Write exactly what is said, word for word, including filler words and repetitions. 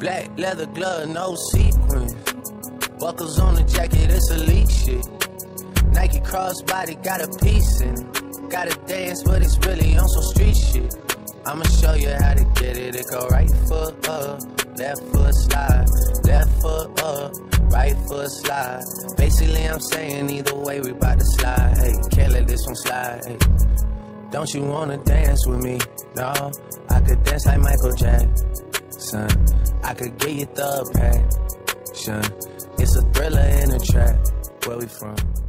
Black leather glove, no sequins. Buckles on the jacket, it's elite shit. Nike crossbody, got a piece in it. Gotta dance, but it's really on some street shit. I'ma show you how to get it. It go right foot up, left foot slide, left foot up, right foot slide. Basically, I'm saying either way, we bout to slide. Hey, can't let this one slide. Hey. Don't you wanna dance with me? No, I could dance like Michael Jackson. I could get you the passion. It's a thriller in a trap. Where we from?